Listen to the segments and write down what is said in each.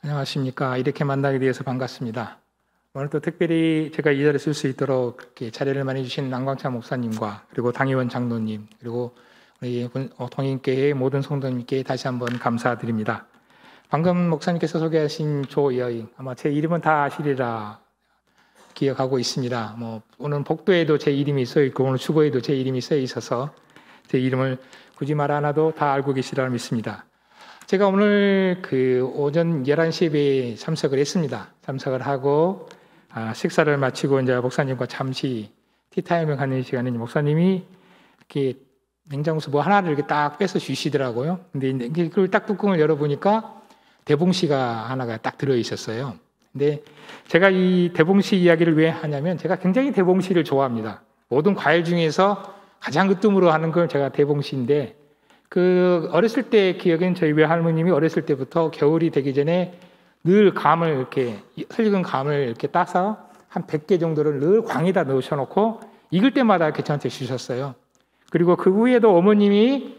안녕하십니까. 이렇게 만나게 되어서 반갑습니다. 오늘 또 특별히 제가 이 자리에 쓸 수 있도록 이렇게 자리를 많이 주신 남광찬 목사님과 그리고 당의원 장로님 그리고 우리 동인교회의 모든 성도님께 다시 한번 감사드립니다. 방금 목사님께서 소개하신 조여인, 아마 제 이름은 다 아시리라 기억하고 있습니다. 오늘 복도에도 제 이름이 써 있고 오늘 주보에도 제 이름이 써 있어서 제 이름을 굳이 말 안 해도 다 알고 계시리라 믿습니다. 제가 오늘 오전 11시 예배에 참석을 했습니다. 참석을 하고 식사를 마치고 이제 목사님과 잠시 티타임을 갖는 시간에 목사님이 이렇게 냉장고에서 뭐 하나를 이렇게 딱 빼서 주시더라고요. 근데 그걸 딱 뚜껑을 열어보니까 대봉시가 하나가 딱 들어 있었어요. 근데 제가 이 대봉시 이야기를 왜 하냐면 제가 굉장히 대봉시를 좋아합니다. 모든 과일 중에서 가장 으뜸으로 하는 건 제가 대봉시인데 어렸을 때 기억엔 저희 외할머님이 어렸을 때부터 겨울이 되기 전에 늘 감을 이렇게 설익은 감을 이렇게 따서 한 100개 정도를 늘 광에다 넣으셔놓고 익을 때마다 이렇게 저한테 주셨어요. 그리고 그 후에도 어머님이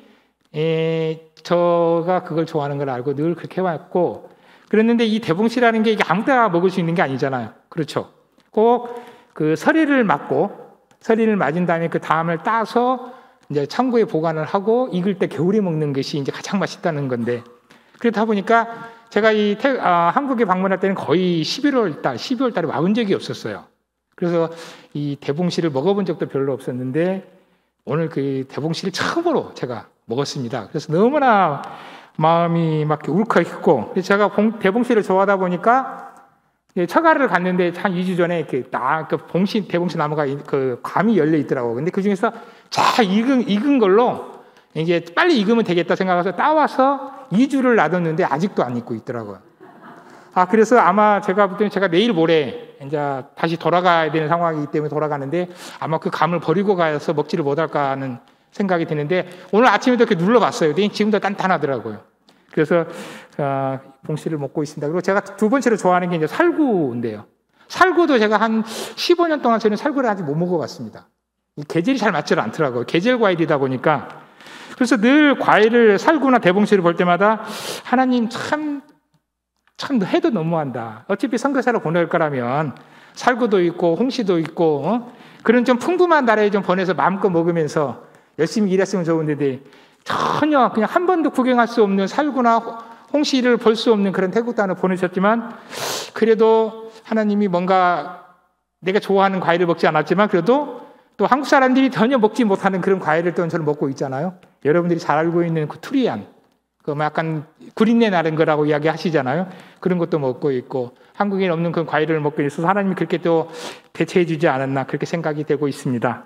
저가 그걸 좋아하는 걸 알고 늘 그렇게 해왔고 그랬는데 이 대봉시라는 게 이게 아무 때나 먹을 수 있는 게 아니잖아요. 그렇죠? 꼭 그 서리를 맞은 다음에 그 담을 따서 이제 창고에 보관을 하고 익을 때 겨울에 먹는 것이 이제 가장 맛있다는 건데 그렇다 보니까 제가 한국에 방문할 때는 거의 12월 달에 와본 적이 없었어요. 그래서 이 대봉시를 먹어본 적도 별로 없었는데 오늘 그 대봉시를 처음으로 제가 먹었습니다. 그래서 너무나 마음이 막 울컥했고 제가 대봉시를 좋아하다 보니까 처가를 갔는데 한 2주 전에 대봉시 나무가 감이 열려 있더라고요. 근데 그 중에서 잘 익은 걸로 이게 빨리 익으면 되겠다 생각해서 따와서 2주를 놔뒀는데 아직도 안 익고 있더라고요. 그래서 아마 제가 볼 때는 제가 내일 모레 이제 다시 돌아가야 되는 상황이기 때문에 돌아가는데 아마 그 감을 버리고 가서 먹지를 못할까 하는 생각이 드는데 오늘 아침에도 이렇게 눌러봤어요. 지금도 단단하더라고요. 그래서 봉시를 먹고 있습니다. 그리고 제가 두 번째로 좋아하는 게 이제 살구인데요. 살구도 제가 한 15년 동안 저는 살구를 아직 못 먹어봤습니다. 계절이 잘 맞지 않더라고요. 계절 과일이다 보니까. 그래서 늘 과일을 살구나 대봉시를 볼 때마다 하나님 참 해도 너무한다. 어차피 선교사로 보낼 거라면 살구도 있고 홍시도 있고 그런 좀 풍부한 나라에 좀 보내서 마음껏 먹으면서 열심히 일했으면 좋은데 전혀 그냥 한 번도 구경할 수 없는 살구나 홍시를 볼 수 없는 그런 태국 땅을 보내셨지만 그래도 하나님이 뭔가 내가 좋아하는 과일을 먹지 않았지만 그래도 또 한국 사람들이 전혀 먹지 못하는 그런 과일을 또 저는 먹고 있잖아요. 여러분들이 잘 알고 있는 그 투리안, 약간 구린내 나는 거라고 이야기하시잖아요. 그런 것도 먹고 있고 한국에 없는 그런 과일을 먹고 있어서 하나님이 그렇게 또 대체해 주지 않았나 그렇게 생각이 되고 있습니다.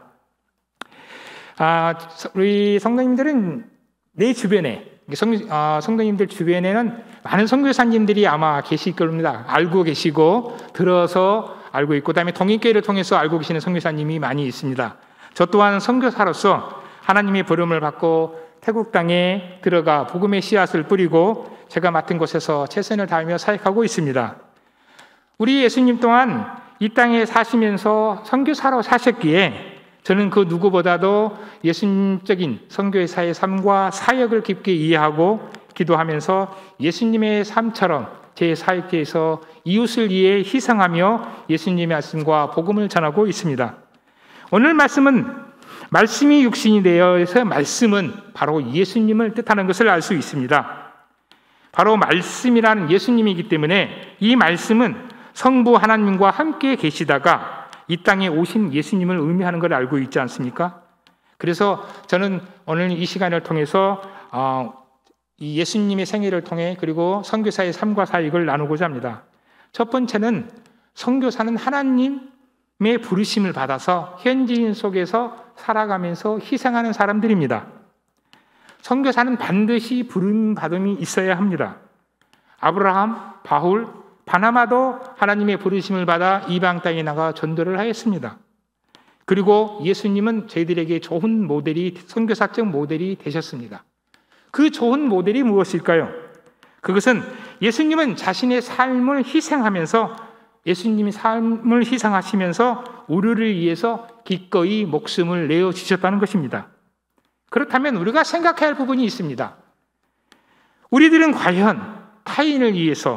우리 성도님들은 내 주변에 성도님들 주변에는 많은 선교사님들이 아마 계실 겁니다. 알고 계시고 들어서 알고 있고 그다음에 동인교회를 통해서 알고 계시는 선교사님이 많이 있습니다. 저 또한 선교사로서 하나님의 부름을 받고 태국 땅에 들어가 복음의 씨앗을 뿌리고 제가 맡은 곳에서 최선을 다하며 사역하고 있습니다. 우리 예수님 또한 이 땅에 사시면서 선교사로 사셨기에 저는 그 누구보다도 예수님적인 선교사의 삶과 사역을 깊게 이해하고 기도하면서 예수님의 삶처럼 제 사역지에서 이웃을 위해 희생하며 예수님의 말씀과 복음을 전하고 있습니다. 오늘 말씀이 육신이 되어서 말씀은 바로 예수님을 뜻하는 것을 알 수 있습니다. 바로 말씀이라는 예수님이기 때문에 이 말씀은 성부 하나님과 함께 계시다가 이 땅에 오신 예수님을 의미하는 걸 알고 있지 않습니까? 그래서 저는 오늘 이 시간을 통해서 이 예수님의 생애를 통해 그리고 선교사의 삶과 사역을 나누고자 합니다. 첫 번째는 선교사는 하나님의 부르심을 받아서 현지인 속에서 살아가면서 희생하는 사람들입니다. 선교사는 반드시 부름받음이 있어야 합니다. 아브라함, 바울, 바나바도 하나님의 부르심을 받아 이방 땅에 나가 전도를 하였습니다. 그리고 예수님은 저희들에게 좋은 모델이 선교사적 모델이 되셨습니다. 그 좋은 모델이 무엇일까요? 그것은 예수님은 자신의 삶을 희생하면서 예수님이 삶을 희생하시면서 우리를 위해서 기꺼이 목숨을 내어주셨다는 것입니다. 그렇다면 우리가 생각해야 할 부분이 있습니다. 우리들은 과연 타인을 위해서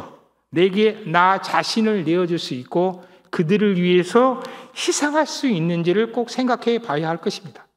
내게 나 자신을 내어줄 수 있고 그들을 위해서 희생할 수 있는지를 꼭 생각해 봐야 할 것입니다.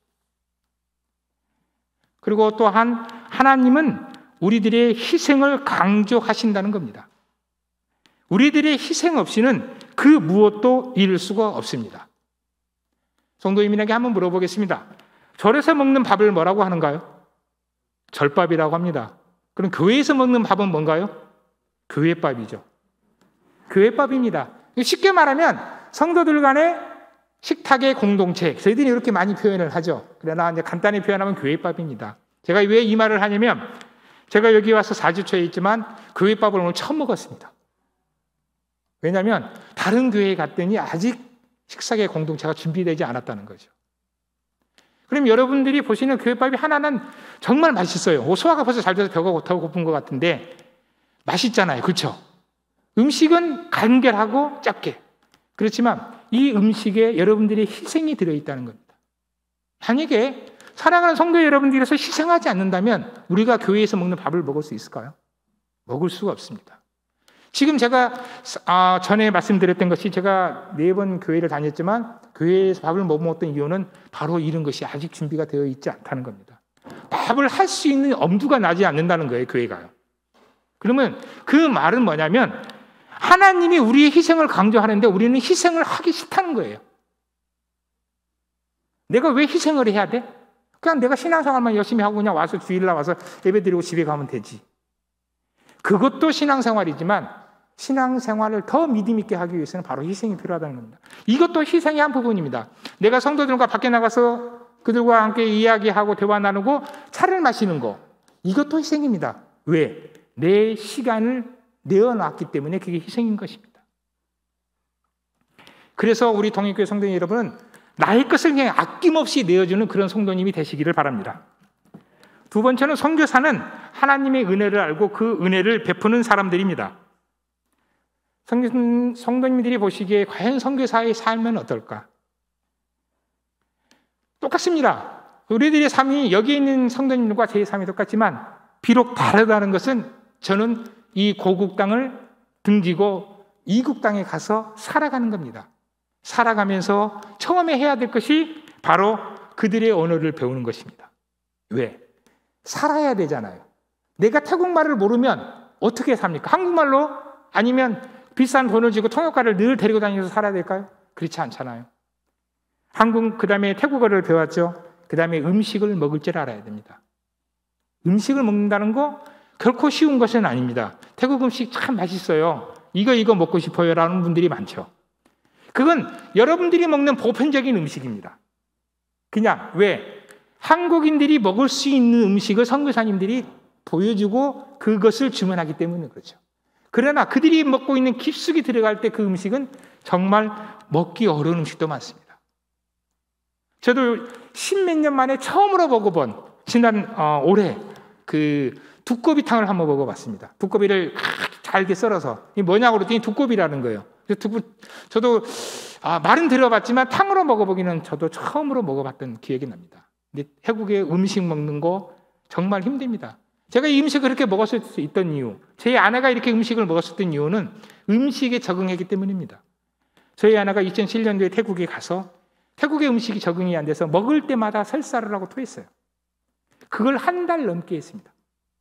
그리고 또한 하나님은 우리들의 희생을 강조하신다는 겁니다. 우리들의 희생 없이는 그 무엇도 이룰 수가 없습니다. 성도님에게 한번 물어보겠습니다. 절에서 먹는 밥을 뭐라고 하는가요? 절밥이라고 합니다. 그럼 교회에서 먹는 밥은 뭔가요? 교회밥이죠. 교회밥입니다. 쉽게 말하면 성도들 간의 식탁의 공동체, 저희들이 이렇게 많이 표현을 하죠. 그러나 이제 간단히 표현하면 교회밥입니다. 제가 왜 이 말을 하냐면 제가 여기 와서 4주 초에 있지만 교회밥을 오늘 처음 먹었습니다. 왜냐하면 다른 교회에 갔더니 아직 식사의 공동체가 준비되지 않았다는 거죠. 그럼 여러분들이 보시는 교회밥이 하나는 정말 맛있어요. 소화가 벌써 잘 돼서 벼가 더 고픈 것 같은데 맛있잖아요. 그렇죠? 음식은 간결하고 짧게. 그렇지만 이 음식에 여러분들의 희생이 들어있다는 겁니다. 만약에 사랑하는 성도 여러분들께서 희생하지 않는다면 우리가 교회에서 먹는 밥을 먹을 수 있을까요? 먹을 수가 없습니다. 지금 제가 전에 말씀드렸던 것이 제가 4번 교회를 다녔지만 교회에서 밥을 못 먹었던 이유는 바로 이런 것이 아직 준비가 되어 있지 않다는 겁니다. 밥을 할 수 있는 엄두가 나지 않는다는 거예요, 교회가요. 그러면 그 말은 뭐냐면 하나님이 우리의 희생을 강조하는데 우리는 희생을 하기 싫다는 거예요. 내가 왜 희생을 해야 돼? 그냥 내가 신앙생활만 열심히 하고 그냥 와서 주일날 와서 예배드리고 집에 가면 되지. 그것도 신앙생활이지만 신앙생활을 더 믿음 있게 하기 위해서는 바로 희생이 필요하다는 겁니다. 이것도 희생의 한 부분입니다. 내가 성도들과 밖에 나가서 그들과 함께 이야기하고 대화 나누고 차를 마시는 거, 이것도 희생입니다. 왜? 내 시간을 내어놨기 때문에 그게 희생인 것입니다. 그래서 우리 동행교회 성도님 여러분은 나의 것을 그냥 아낌없이 내어주는 그런 성도님이 되시기를 바랍니다. 두 번째는 선교사는 하나님의 은혜를 알고 그 은혜를 베푸는 사람들입니다. 성도님들이 보시기에 과연 선교사의 삶은 어떨까? 똑같습니다. 우리들의 삶이 여기 있는 성도님들과 제 삶이 똑같지만 비록 다르다는 것은 저는 이 고국 땅을 등지고 이국 땅에 가서 살아가는 겁니다. 살아가면서 처음에 해야 될 것이 바로 그들의 언어를 배우는 것입니다. 왜? 살아야 되잖아요. 내가 태국말을 모르면 어떻게 삽니까? 한국말로? 아니면 비싼 돈을 주고 통역가를 늘 데리고 다니면서 살아야 될까요? 그렇지 않잖아요. 그 다음에 태국어를 배웠죠. 그 다음에 음식을 먹을 줄 알아야 됩니다. 음식을 먹는다는 거 결코 쉬운 것은 아닙니다. 태국 음식 참 맛있어요. 이거 먹고 싶어요 라는 분들이 많죠. 그건 여러분들이 먹는 보편적인 음식입니다. 그냥 왜? 한국인들이 먹을 수 있는 음식을 선교사님들이 보여주고 그것을 주문하기 때문에 그렇죠. 그러나 그들이 먹고 있는 깊숙이 들어갈 때 그 음식은 정말 먹기 어려운 음식도 많습니다. 저도 10몇 년 만에 처음으로 먹어본 올해 그 두꺼비탕을 한번 먹어봤습니다. 두꺼비를 잘게 썰어서 이게 뭐냐고 그랬더니 두꺼비라는 거예요. 저도 말은 들어봤지만 탕으로 먹어보기는 저도 처음으로 먹어봤던 기억이 납니다. 근데 태국의 음식 먹는 거 정말 힘듭니다. 제가 이 음식을 그렇게 먹었을 수 있던 이유, 제 아내가 이렇게 음식을 먹었었던 이유는 음식에 적응했기 때문입니다. 저희 아내가 2007년도에 태국에 가서 태국의 음식이 적응이 안 돼서 먹을 때마다 설사를 하고 토했어요. 그걸 한 달 넘게 했습니다.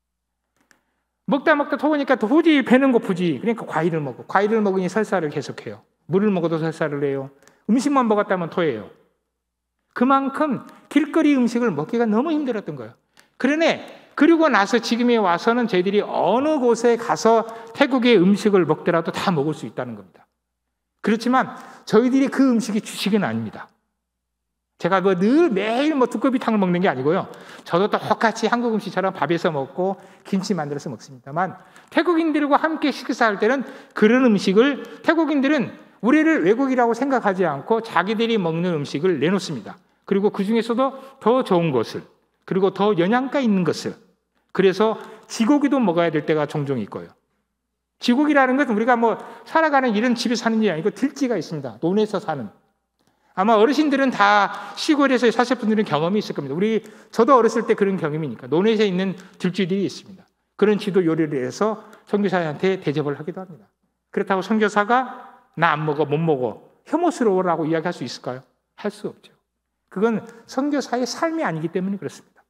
먹다 토하니까 도저히 배는 고프지. 그러니까 과일을 먹어. 과일을 먹으니 설사를 계속해요. 물을 먹어도 설사를 해요. 음식만 먹었다면 토해요. 그만큼 길거리 음식을 먹기가 너무 힘들었던 거예요. 그리고 나서 지금에 와서는 저희들이 어느 곳에 가서 태국의 음식을 먹더라도 다 먹을 수 있다는 겁니다. 그렇지만 저희들이 그 음식이 주식은 아닙니다. 제가 늘 매일 두꺼비탕을 먹는 게 아니고요. 저도 똑같이 한국 음식처럼 밥에서 먹고 김치 만들어서 먹습니다만 태국인들과 함께 식사할 때는 그런 음식을 태국인들은 우리를 외국이라고 생각하지 않고 자기들이 먹는 음식을 내놓습니다. 그리고 그 중에서도 더 좋은 것을 그리고 더 영양가 있는 것을 그래서 쥐고기도 먹어야 될 때가 종종 있고요. 쥐고기라는 것은 우리가 살아가는 이런 집에 사는 게 아니고 들쥐가 있습니다. 논에서 사는. 아마 어르신들은 다 시골에서 사실 분들은 경험이 있을 겁니다. 저도 어렸을 때 그런 경험이니까 논에서 있는 들쥐들이 있습니다. 그런 쥐도 요리를 해서 선교사한테 대접을 하기도 합니다. 그렇다고 선교사가 나 안 먹어, 못 먹어, 혐오스러워라고 이야기할 수 있을까요? 할 수 없죠. 그건 선교사의 삶이 아니기 때문에 그렇습니다.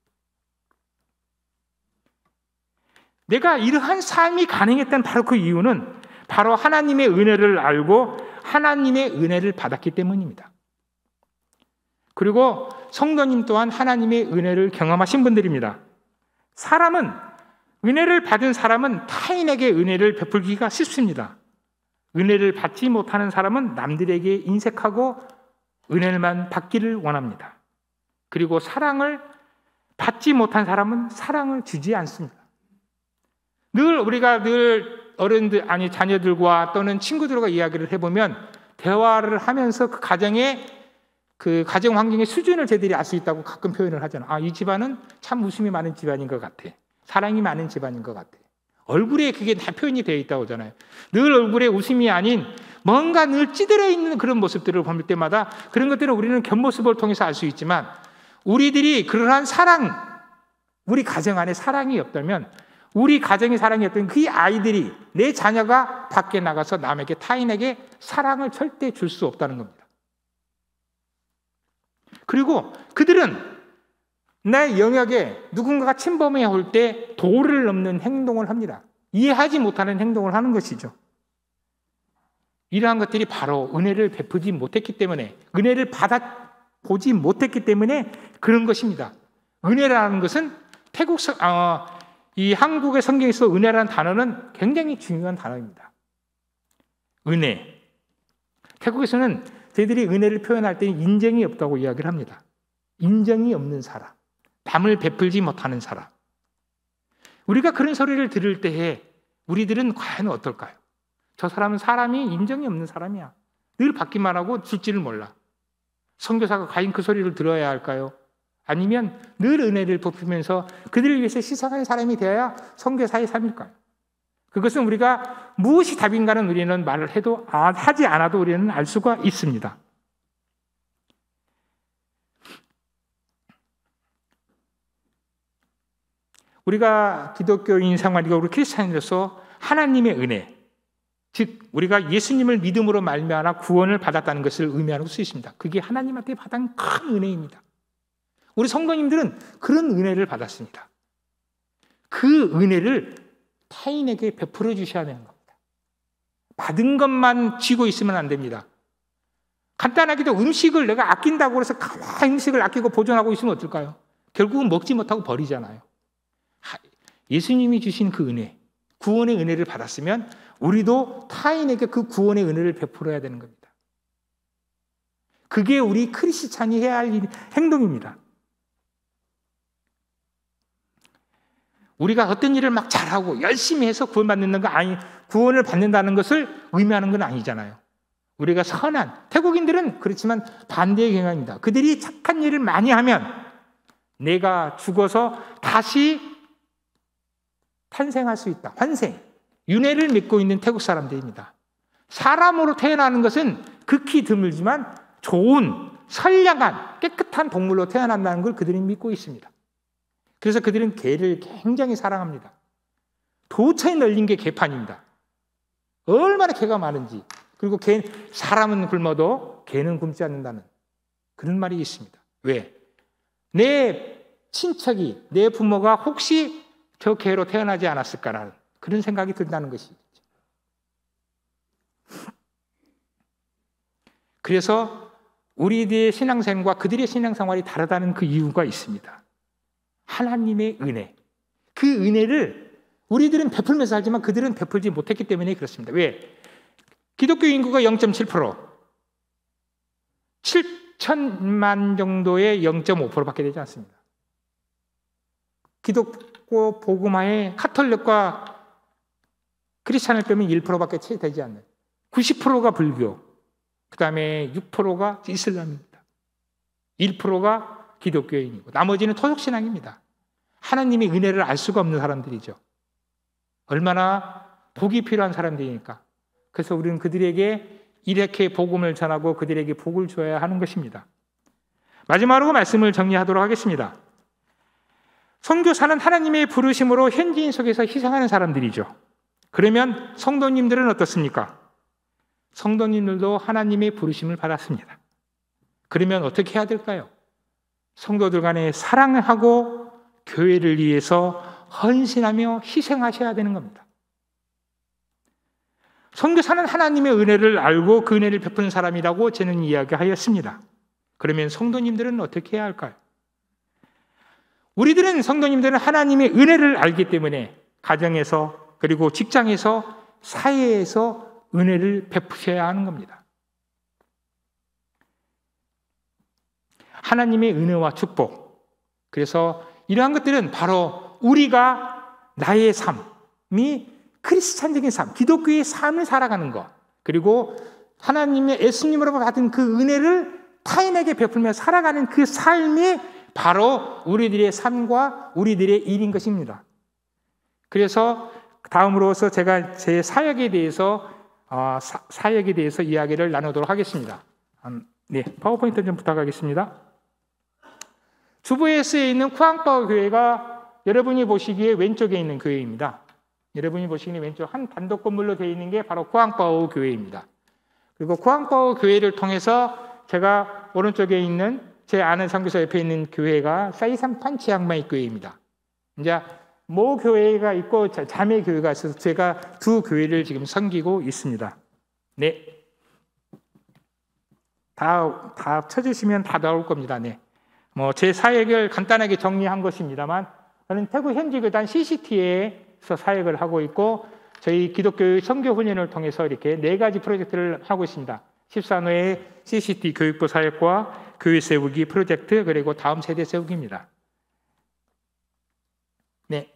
내가 이러한 삶이 가능했던 바로 그 이유는 바로 하나님의 은혜를 알고 하나님의 은혜를 받았기 때문입니다. 그리고 성도님 또한 하나님의 은혜를 경험하신 분들입니다. 은혜를 받은 사람은 타인에게 은혜를 베풀기가 쉽습니다. 은혜를 받지 못하는 사람은 남들에게 인색하고 은혜만 받기를 원합니다. 그리고 사랑을 받지 못한 사람은 사랑을 주지 않습니다. 우리가 어른들, 자녀들과 또는 친구들과 이야기를 해보면 대화를 하면서 그 가정 환경의 수준을 저희들이 알 수 있다고 가끔 표현을 하잖아요. 이 집안은 참 웃음이 많은 집안인 것 같아. 사랑이 많은 집안인 것 같아. 얼굴에 그게 다 표현이 되어 있다고 하잖아요. 늘 얼굴에 웃음이 아닌 뭔가 늘 찌들어 있는 그런 모습들을 볼 때마다 그런 것들을 우리는 겉모습을 통해서 알 수 있지만 우리들이 그러한 우리 가정 안에 사랑이 없다면 우리 가정의 사랑이 없다면 그 아이들이 내 자녀가 밖에 나가서 남에게 타인에게 사랑을 절대 줄 수 없다는 겁니다. 그리고 그들은 내 영역에 누군가가 침범해 올 때 도를 넘는 행동을 합니다. 이해하지 못하는 행동을 하는 것이죠. 이러한 것들이 바로 은혜를 베푸지 못했기 때문에, 은혜를 받아보지 못했기 때문에 그런 것입니다. 은혜라는 것은 이 한국의 성경에서 은혜라는 단어는 굉장히 중요한 단어입니다. 은혜. 태국에서는 저희들이 은혜를 표현할 때는 인정이 없다고 이야기를 합니다. 인정이 없는 사람, 남을 베풀지 못하는 사람. 우리가 그런 소리를 들을 때에 우리들은 과연 어떨까요? 저 사람은 사람이 인정이 없는 사람이야. 늘 받기만 하고 줄지를 몰라. 선교사가 과연 그 소리를 들어야 할까요? 아니면 늘 은혜를 베푸면서 그들을 위해서 희생하는 사람이 되어야 선교사의 삶일까요? 그것은 우리가 무엇이 답인가는 우리는 말을 해도 하지 않아도 우리는 알 수가 있습니다. 우리가 기독교인 생활이고 우리 크리스찬으로서 하나님의 은혜, 즉 우리가 예수님을 믿음으로 말미암아 구원을 받았다는 것을 의미하는 수 있습니다. 그게 하나님한테 받은 큰 은혜입니다. 우리 성도님들은 그런 은혜를 받았습니다. 그 은혜를 타인에게 베풀어 주셔야 하는 겁니다. 받은 것만 쥐고 있으면 안 됩니다. 간단하게도 음식을 내가 아낀다고 해서 가만히 음식을 아끼고 보존하고 있으면 어떨까요? 결국은 먹지 못하고 버리잖아요. 예수님이 주신 그 은혜, 구원의 은혜를 받았으면 우리도 타인에게 그 구원의 은혜를 베풀어야 되는 겁니다. 그게 우리 크리스찬이 해야 할 행동입니다. 우리가 어떤 일을 막 잘하고 열심히 해서 구원받는 거 구원을 받는다는 것을 의미하는 건 아니잖아요. 우리가 태국인들은 그렇지만 반대의 경향입니다. 그들이 착한 일을 많이 하면 내가 죽어서 다시 탄생할 수 있다. 환생, 윤회를 믿고 있는 태국 사람들입니다. 사람으로 태어나는 것은 극히 드물지만 좋은, 선량한, 깨끗한 동물로 태어난다는 걸 그들이 믿고 있습니다. 그래서 그들은 개를 굉장히 사랑합니다. 도처에 널린 게 개판입니다. 얼마나 개가 많은지. 그리고 사람은 굶어도 개는 굶지 않는다는 그런 말이 있습니다. 왜? 내 친척이, 내 부모가 혹시 저 개로 태어나지 않았을까라는 그런 생각이 든다는 것이죠. 그래서 우리들의 신앙생활과 그들의 신앙생활이 다르다는 그 이유가 있습니다. 하나님의 은혜. 그 은혜를 우리들은 베풀면서 살지만 그들은 베풀지 못했기 때문에 그렇습니다. 왜? 기독교 인구가 0.7%, 7천만 정도의 0.5%밖에 되지 않습니다. 기독교 복음화에 카톨릭과 크리스찬을 빼면 1%밖에 채 되지 않는 90%가 불교, 그 다음에 6%가 이슬람입니다. 1%가 기독교인이고 나머지는 토속신앙입니다. 하나님의 은혜를 알 수가 없는 사람들이죠. 얼마나 복이 필요한 사람들이니까. 그래서 우리는 그들에게 이렇게 복음을 전하고 그들에게 복을 줘야 하는 것입니다. 마지막으로 말씀을 정리하도록 하겠습니다. 선교사는 하나님의 부르심으로 현지인 속에서 희생하는 사람들이죠. 그러면 성도님들은 어떻습니까? 성도님들도 하나님의 부르심을 받았습니다. 그러면 어떻게 해야 될까요? 성도들 간에 사랑하고 교회를 위해서 헌신하며 희생하셔야 되는 겁니다. 선교사는 하나님의 은혜를 알고 그 은혜를 베푸는 사람이라고 저는 이야기하였습니다. 그러면 성도님들은 어떻게 해야 할까요? 우리들은 성도님들은 하나님의 은혜를 알기 때문에 가정에서 그리고 직장에서 사회에서 은혜를 베푸셔야 하는 겁니다. 하나님의 은혜와 축복. 그래서 이러한 것들은 바로 우리가 나의 삶이 크리스찬적인 삶, 기독교의 삶을 살아가는 것, 그리고 하나님의 예수님으로부터 받은 그 은혜를 타인에게 베풀며 살아가는 그 삶이 바로 우리들의 삶과 우리들의 일인 것입니다. 그래서 다음으로서 제가 제 사역에 대해서 이야기를 나누도록 하겠습니다. 네, 파워포인트 좀 부탁하겠습니다. 주부에스에 있는 쿠앙파오 교회가 여러분이 보시기에 왼쪽에 있는 교회입니다. 여러분이 보시기에 왼쪽 한 단독 건물로 되어 있는 게 바로 쿠앙파오 교회입니다. 그리고 쿠앙파오 교회를 통해서 제가 오른쪽에 있는 제 아는 선교사 옆에 있는 교회가 사이산 판치앙마이 교회입니다. 이제 모 교회가 있고 자매 교회가 있어서 제가 두 교회를 지금 섬기고 있습니다. 네, 다 쳐주시면 다 나올 겁니다. 네, 제 사역을 간단하게 정리한 것입니다만 저는 태국 현지교단 CCT에서 사역을 하고 있고 저희 기독교의 선교 훈련을 통해서 이렇게 4가지 프로젝트를 하고 있습니다. 14노의 CCT 교육부 사역과 교회 세우기 프로젝트 그리고 다음 세대 세우기입니다. 네.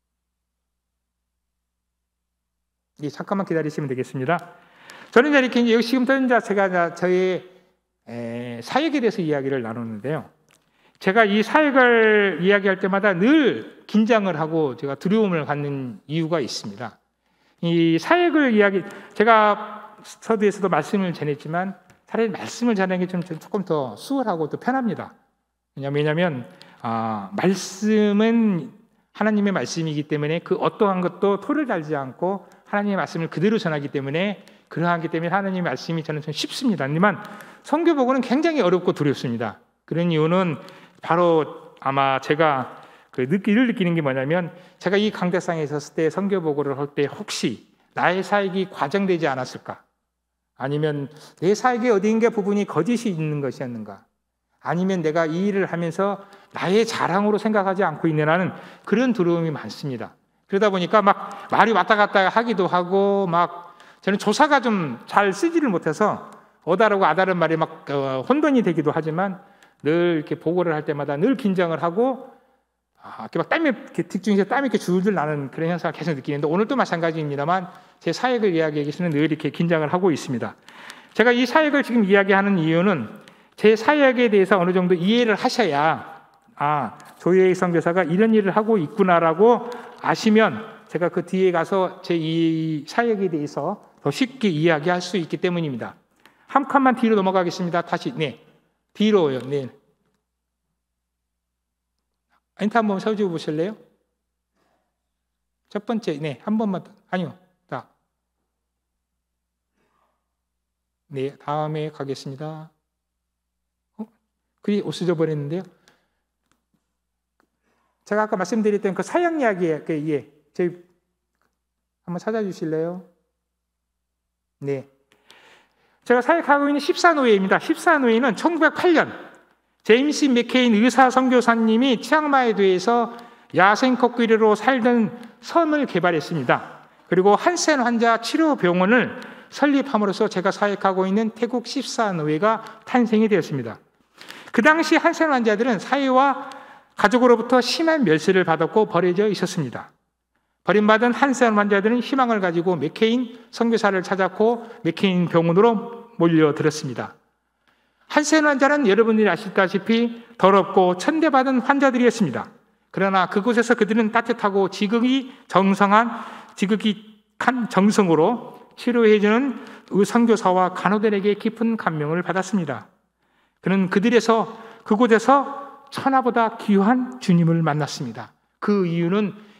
예, 잠깐만 기다리시면 되겠습니다. 저는 이렇게 지금부터 제가 저의 사역에 대해서 이야기를 나누는데요. 제가 이 사역을 이야기할 때마다 늘 긴장을 하고 제가 두려움을 갖는 이유가 있습니다. 이 사역을 제가 서두에서도 말씀을 전했지만 차라리 말씀을 전하는 게 조금 더 수월하고 더 편합니다. 왜냐하면 말씀은 하나님의 말씀이기 때문에 그 어떠한 것도 토를 달지 않고 하나님의 말씀을 그대로 전하기 때문에 그러하기 때문에 하나님의 말씀이 저는 좀 쉽습니다. 하지만 선교복음은 굉장히 어렵고 두렵습니다. 그런 이유는 바로 아마 제가 이를 느끼는 게 뭐냐면 제가 이 강대상에 있었을 때 선교복음을 할 때 혹시 나의 사역이 과장되지 않았을까? 아니면 내 사역의 어디인가 부분이 거짓이 있는 것이었는가? 아니면 내가 이 일을 하면서 나의 자랑으로 생각하지 않고 있는 하는 그런 두려움이 많습니다. 그러다 보니까 막 말이 왔다 갔다 하기도 하고 막 저는 조사가 좀 잘 쓰지를 못해서 어다르고 아다른 말이 막 혼돈이 되기도 하지만 늘 이렇게 보고를 할 때마다 늘 긴장을 하고 이렇게 막 땀이 뒷중에서 땀이 이렇게 줄줄 나는 그런 현상을 계속 느끼는데 오늘도 마찬가지입니다만 제 사역을 이야기하기 위해서는 늘 이렇게 긴장을 하고 있습니다. 제가 이 사역을 지금 이야기하는 이유는 제 사역에 대해서 어느 정도 이해를 하셔야 조혜익 선교사가 이런 일을 하고 있구나라고 아시면 제가 그 뒤에 가서 제 이 사역에 대해서 더 쉽게 이야기할 수 있기 때문입니다. 한 칸만 뒤로 넘어가겠습니다. 다시 뒤로요. 네. 인트 한번 서주고 보실래요? 첫 번째, 한 번만 더. 아니요. 네, 다음에 가겠습니다. 글이 없어져 버렸는데요. 제가 아까 말씀드렸던 그 사역 이야기에 저희 한번 찾아주실래요? 네. 제가 사역하고 있는 14노예입니다. 14노예는 1908년 제임스 맥케인 의사 선교사님이 치앙마이도에서 야생 코끼리로 살던 섬을 개발했습니다. 그리고 한센 환자 치료 병원을 설립함으로써 제가 사역하고 있는 태국 14노예가 탄생이 되었습니다. 그 당시 한센 환자들은 사회와 가족으로부터 심한 멸시를 받았고 버려져 있었습니다. 버림받은 한센 환자들은 희망을 가지고 맥케인 선교사를 찾았고 맥케인 병원으로 몰려들었습니다. 한센 환자는 여러분들이 아시다시피 더럽고 천대받은 환자들이었습니다. 그러나 그곳에서 그들은 따뜻하고 지극히 한 정성으로 치료해주는 선교사와 간호들에게 깊은 감명을 받았습니다. 그는 그곳에서 천하보다 귀한 주님을 만났습니다. 그 이유는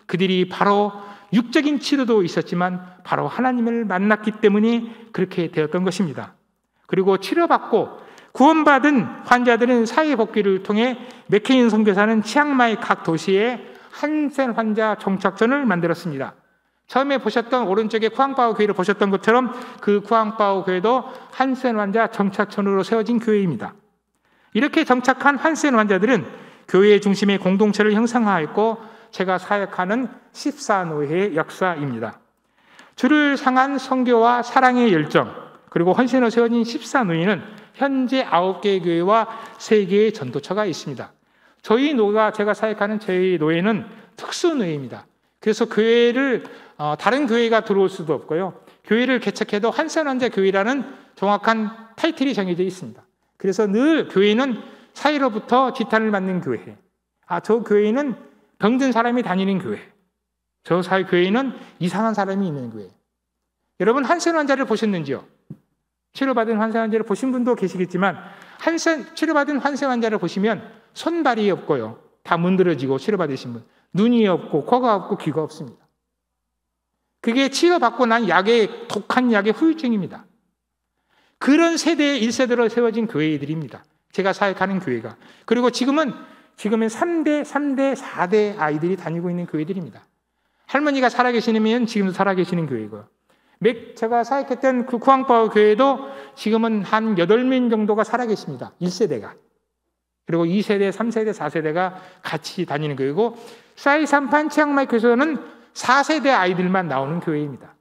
그들이 바로 육적인 치료도 있었지만 바로 하나님을 만났기 때문에 그렇게 되었던 것입니다. 그리고 치료받고 구원받은 환자들은 사회복귀를 통해 맥케인 선교사는 치앙마이 각 도시에 한센 환자 정착전을 만들었습니다. 처음에 보셨던 오른쪽에 쿠앙파오 교회를 보셨던 것처럼 그 쿠앙파오 교회도 한센 환자 정착촌으로 세워진 교회입니다. 이렇게 정착한 한센 환자들은 교회의 중심의 공동체를 형성하였고 제가 사역하는 14노회의 역사입니다. 주를 향한 선교와 사랑의 열정 그리고 헌신으로 세워진 14노회는 현재 9개의 교회와 3개의 전도처가 있습니다. 저희 노가 제가 사역하는 저희 노회는 특수노회입니다. 그래서 교회를 다른 교회가 들어올 수도 없고요. 교회를 개척해도 한센 환자 교회라는 정확한 타이틀이 정해져 있습니다. 그래서 늘 교회는 사회로부터 지탄을 받는 교회. 저 교회는 병든 사람이 다니는 교회. 저 교회는 이상한 사람이 있는 교회. 여러분 한센 환자를 보셨는지요? 치료받은 한센 환자를 보신 분도 계시겠지만 치료받은 한센 환자를 보시면 손발이 없고요. 다 문드러지고 치료받으신 분. 눈이 없고 코가 없고 귀가 없습니다. 그게 치료받고 난 독한 약의 후유증입니다. 그런 세대의 1세대로 세워진 교회들입니다. 제가 사역하는 교회가. 그리고 지금은 3대, 4대 아이들이 다니고 있는 교회들입니다. 할머니가 살아계시면 지금도 살아계시는 교회고요. 제가 사역했던 그 쿠앙파오 교회도 지금은 한 8명 정도가 살아계십니다. 1세대가. 그리고 2세대, 3세대, 4세대가 같이 다니는 교회고 사이삼판 치앙마이 교회에서는 4세대 아이들만 나오는 교회입니다.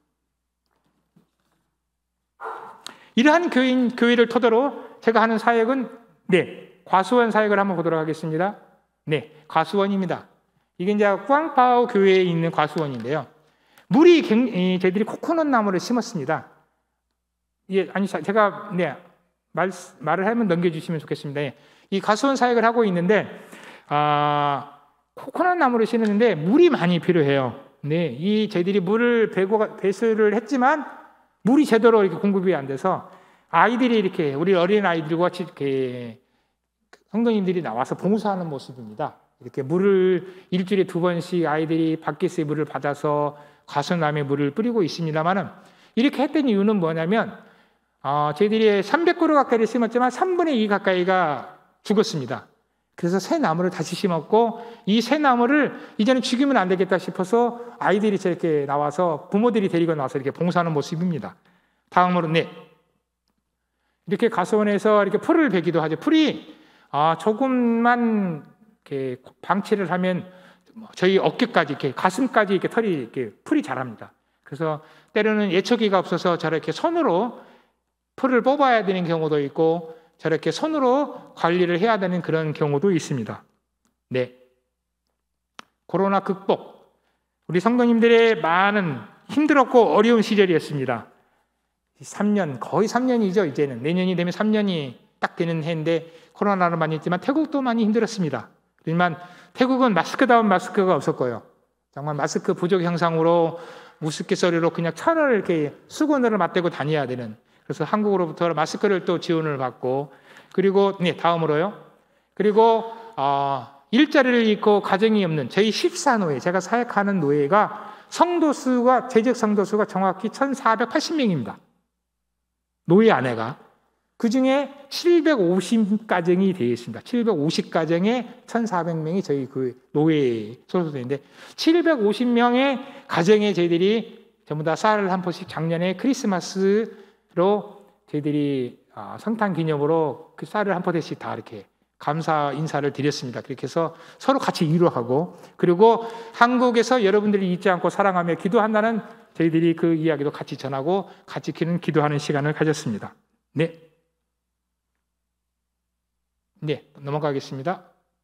이러한 교회를 토대로 제가 하는 사역은 과수원 사역을 한번 보도록 하겠습니다. 과수원입니다. 이게 이제 쿠앙파오 교회에 있는 과수원인데요. 저희들이 코코넛 나무를 심었습니다. 제가 말을 하면 넘겨주시면 좋겠습니다. 이 과수원 사역을 하고 있는데 코코넛 나무를 심었는데 물이 많이 필요해요. 저희들이 물을 배수를 했지만 물이 제대로 이렇게 공급이 안 돼서 아이들이 이렇게 우리 어린 아이들과 같이 이렇게 성도님들이 나와서 봉사하는 모습입니다. 이렇게 물을 일주일에 2번씩 아이들이 밖에서 물을 받아서 과수원나무에 물을 뿌리고 있습니다만은 이렇게 했던 이유는 뭐냐면 저희들이 300그루 가까이를 심었지만 3분의 2 가까이가 죽었습니다. 그래서 새 나무를 다시 심었고 이 새 나무를 이제는 죽이면 안 되겠다 싶어서 아이들이 저렇게 나와서 부모들이 데리고 나와서 이렇게 봉사하는 모습입니다. 다음으로 이렇게 과수원에서 이렇게 풀을 베기도 하죠. 풀이 조금만 이렇게 방치를 하면 저희 어깨까지 이렇게 가슴까지 이렇게 털이 이렇게 풀이 자랍니다. 그래서 때로는 예초기가 없어서 저렇게 손으로 풀을 뽑아야 되는 경우도 있고 저렇게 손으로 관리를 해야 되는 그런 경우도 있습니다. 코로나 극복. 우리 성도님들의 많은 힘들었고 어려운 시절이었습니다. 3년, 거의 3년이죠. 이제는 내년이 되면 3년이 딱 되는 해인데 코로나를 많이 했지만 태국도 많이 힘들었습니다. 하지만 태국은 마스크다운 마스크가 없었고요. 정말 마스크 부족 현상으로 우스갯소리로 그냥 천을 이렇게 수건으로 맞대고 다녀야 되는. 그래서 한국으로부터 마스크를 또 지원을 받고 그리고 다음으로요. 그리고 일자리를 잃고 가정이 없는 저희 14노회 제가 사역하는 노회가 성도수가 재직 성도수가 정확히 1,480명입니다. 노회 안에가 그중에 750가정이 되어 있습니다. 750가정에 1,400명이 저희 그 노회에 소속되는데 750명의 가정에 저희들이 전부 다 쌀을 한 포씩 작년에 크리스마스로 저희들이 성탄 기념으로 그 쌀을 한 포대씩 다 이렇게 감사 인사를 드렸습니다. 그렇게 해서 서로 같이 위로하고 그리고 한국에서 여러분들이 잊지 않고 사랑하며 기도한다는 저희들이 그 이야기도 같이 전하고 같이 기도하는 시간을 가졌습니다. 넘어가겠습니다.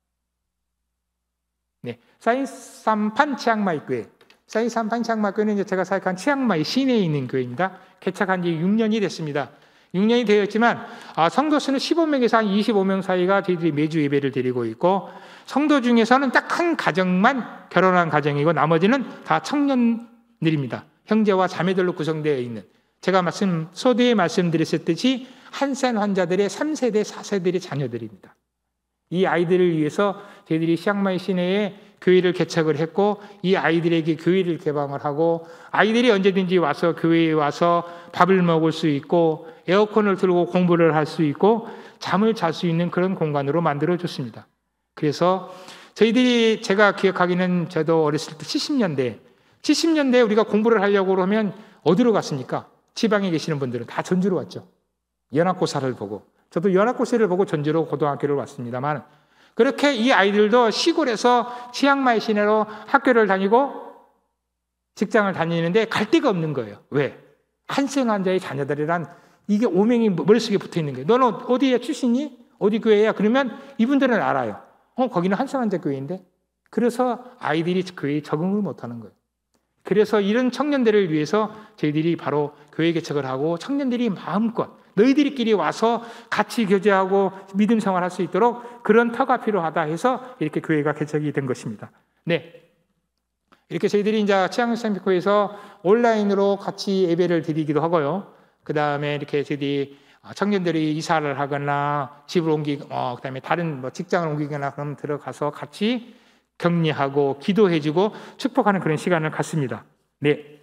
사이삼판 치앙마이 교회. 사이삼판 치앙마이 교회는 이제 제가 사역한 치앙마이 시내에 있는 교회입니다. 개척한 지 6년이 됐습니다. 6년이 되었지만 성도 수는 15명에서 한 25명 사이가 저희들이 매주 예배를 드리고 있고 성도 중에서는 딱 한 가정만 결혼한 가정이고 나머지는 다 청년들입니다. 형제와 자매들로 구성되어 있는 제가 소대에 말씀드렸듯이 한센 환자들의 3세대, 4세대의 자녀들입니다. 이 아이들을 위해서 저희들이 치앙마이 시내에 교회를 개척을 했고 이 아이들에게 교회를 개방을 하고 아이들이 언제든지 와서 교회에 와서 밥을 먹을 수 있고 에어컨을 틀고 공부를 할 수 있고 잠을 잘 수 있는 그런 공간으로 만들어줬습니다. 그래서 저희들이 제가 기억하기는 저도 어렸을 때 70년대에 우리가 공부를 하려고 하면 어디로 갔습니까? 지방에 계시는 분들은 다 전주로 왔죠. 연합고사를 보고. 저도 연합고사를 보고 전주로 고등학교를 왔습니다만 그렇게 이 아이들도 시골에서 치앙마이 시내로 학교를 다니고 직장을 다니는데 갈 데가 없는 거예요. 왜? 한생환자의 자녀들이란 이게 오명이 머릿속에 붙어 있는 거예요. 너는 어디에 출신이? 어디 교회야? 그러면 이분들은 알아요. 거기는 한생환자 교회인데. 그래서 아이들이 교회에 적응을 못하는 거예요. 그래서 이런 청년들을 위해서 저희들이 바로 교회 개척을 하고 청년들이 마음껏 너희들끼리 와서 같이 교제하고 믿음 생활할 수 있도록 그런 터가 필요하다 해서 이렇게 교회가 개척이 된 것입니다. 네. 이렇게 저희들이 이제 치앙마이에서 온라인으로 같이 예배를 드리기도 하고요. 그 다음에 이렇게 저희들이 청년들이 이사를 하거나 집을 그 다음에 다른 직장을 옮기거나 그러면 들어가서 같이 격려하고 기도해주고 축복하는 그런 시간을 갖습니다. 네.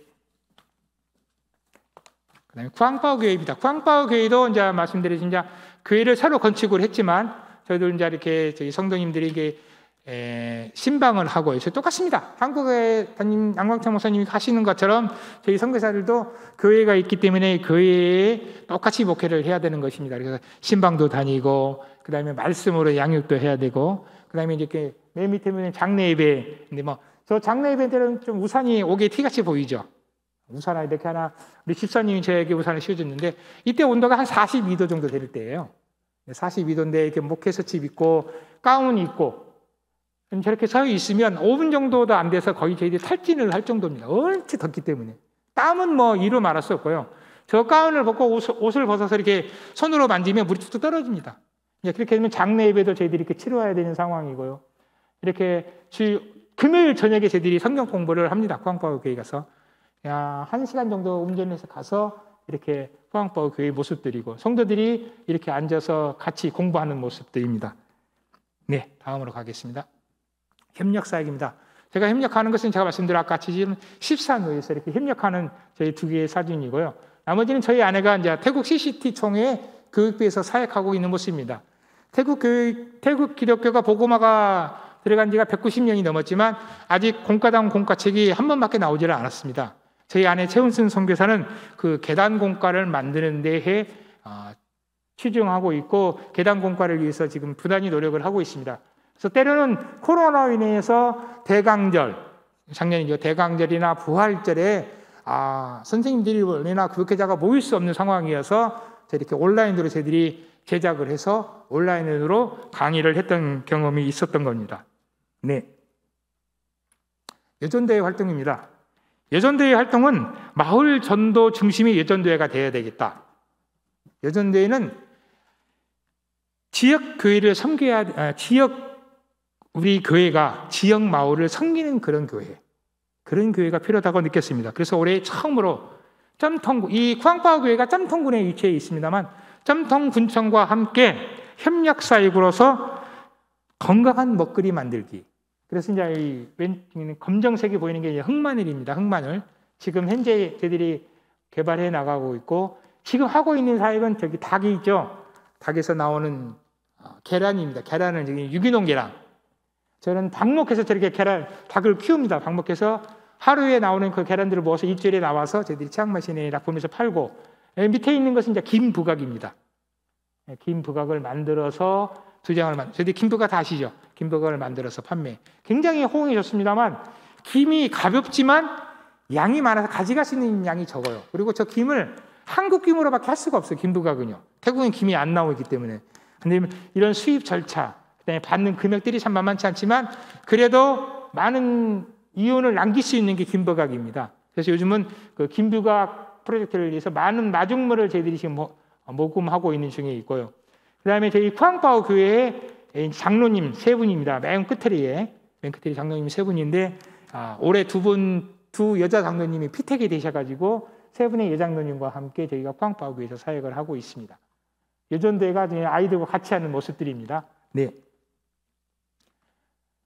그 다음에 쿠앙파오 교회입니다. 쿠앙파오 교회도 이제 말씀드린 이제 교회를 새로 건축을 했지만 저희도 이제 이렇게 저희 성도님들이 이게 신방을 하고 있어요. 똑같습니다. 한국에 양광창 목사님이 하시는 것처럼 저희 선교사들도 교회가 있기 때문에 교회에 똑같이 목회를 해야 되는 것입니다. 그래서 신방도 다니고 그 다음에 말씀으로 양육도 해야 되고 그 다음에 이렇게 맨 밑에 보면 장례 예배. 근데 저 장례 예배 때는 좀 우산이 옥에 티같이 보이죠. 우산을 이렇게 하나 우리 집사님이 저에게 우산을 씌워줬는데 이때 온도가 한 42도 정도 될 때예요. 42도인데 이렇게 목회서집 입고 가운이 입고 저렇게 서 있으면 5분 정도도 안 돼서 거의 저희들이 탈진을 할 정도입니다. 얼치 덥기 때문에. 땀은 이루 말할 수 없고요. 저 가운을 벗고 옷을 벗어서 이렇게 손으로 만지면 물이 뚝뚝 떨어집니다. 그렇게 되면 장례 예배도 저희들이 이렇게 치러야 되는 상황이고요. 이렇게 금요일 저녁에 저희들이 성경 공부를 합니다. 쿠앙파오 교회 가서. 1시간 정도 운전해서 가서 이렇게 쿠앙파오 교회 모습들이고 성도들이 이렇게 앉아서 같이 공부하는 모습들입니다. 네, 다음으로 가겠습니다. 협력사역입니다. 제가 협력하는 것은 제가 말씀드린 아까 지금 14노에서 이렇게 협력하는 저희 2개의 사진이고요. 나머지는 저희 아내가 이제 태국 CCT 총회 교육부에서 사역하고 있는 모습입니다. 태국 기독교가 복음화가 들어간 지가 190년이 넘었지만 아직 공과당 공과책이 한 번밖에 나오지를 않았습니다. 저희 아내 최은순 선교사는 그 계단 공과를 만드는 데에 치중하고 있고 계단 공과를 위해서 지금 부단히 노력을 하고 있습니다. 그래서 때로는 코로나로 인해서 대강절, 작년이죠. 대강절이나 부활절에 선생님들이 원래나 교육자가 모일 수 없는 상황이어서 이렇게 온라인으로 저희들이 제작을 해서 온라인으로 강의를 했던 경험이 있었던 겁니다. 네. 예전대회 활동입니다. 예전대회 활동은 마을 전도 중심의 예전대회가 되어야 되겠다. 예전대회는 지역 교회를 섬겨야, 우리 교회가 지역 마을을 섬기는 그런 교회가 필요하다고 느꼈습니다. 그래서 올해 처음으로 이 쿠앙파오 교회가 짬통군에 위치해 있습니다만 짬통군청과 함께 협력사역으로서 건강한 먹거리 만들기. 그래서 이제 이 검정색이 보이는 게 흑마늘입니다. 흑마늘. 지금 현재 저희들이 개발해 나가고 있고 지금 하고 있는 사역은 저기 닭이 있죠. 닭에서 나오는 계란입니다. 계란은 저기 유기농 계란. 저는 방목해서 저렇게 닭을 키웁니다. 방목해서 하루에 나오는 그 계란들을 모아서 일주일에 나와서 저희들이 치앙마이 시내에 납품해서 팔고 밑에 있는 것은 이제 김부각입니다. 김부각을 만들어서 저희들이 김부각 다 아시죠? 김부각을 만들어서 판매. 굉장히 호응이 좋습니다만 김이 가볍지만 양이 많아서 가져갈 수 있는 양이 적어요. 그리고 저 김을 한국 김으로밖에 할 수가 없어요. 김부각은요. 태국은 김이 안 나오기 때문에. 근데 이런 수입 절차, 그다음에 받는 금액들이 참 만만치 않지만 그래도 많은 이윤을 남길 수 있는 게 김부각입니다. 그래서 요즘은 그 김부각 프로젝트를 위해서 많은 마중물을 저희들이 지금 모금하고 있는 중에 있고요. 그다음에 저희 쿠앙파오 교회의 장로님 3분입니다. 맨 끝에 장로님 3분인데 올해 두 여자 장로님이 피택이 되셔가지고 3분의 여장로님과 함께 저희가 쿠앙파오 교회에서 사역을 하고 있습니다. 예전대가 아이들과 같이 하는 모습들입니다. 네.